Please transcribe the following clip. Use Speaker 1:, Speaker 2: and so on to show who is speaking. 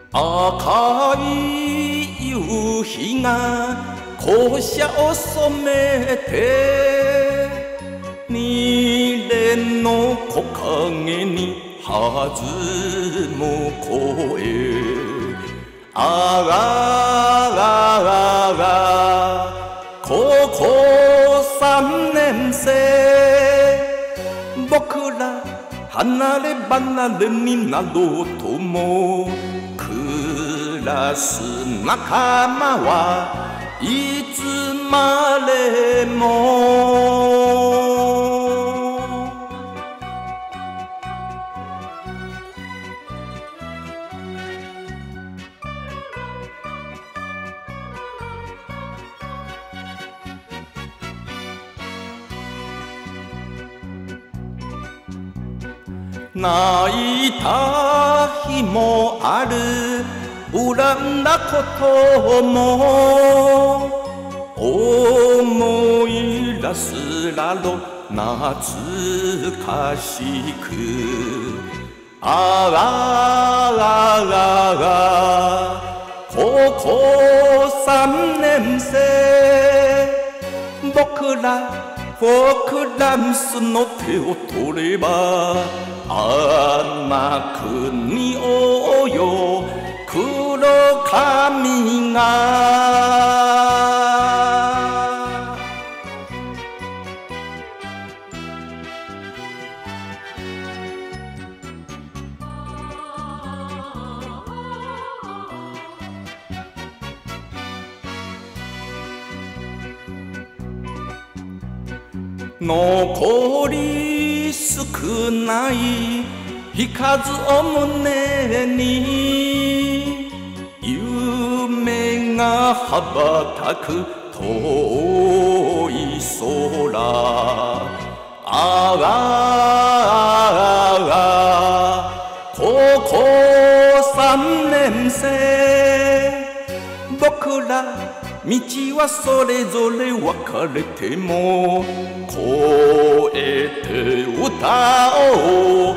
Speaker 1: 赤い夕日が校舎を染めて二連の木陰に弾む声あら高校3年生僕ら離れ離れになろうともクラス仲間はいつまでも泣いた日もある恨んだことも思い出すらろ懐かしくあら高校3年生僕らフォークダンスの手を取ればあんな国をよ黒髪が残り少ない日数を胸に夢が羽ばたく遠い空高校3年生僕ら道はそれぞれ分かれても越えて歌おう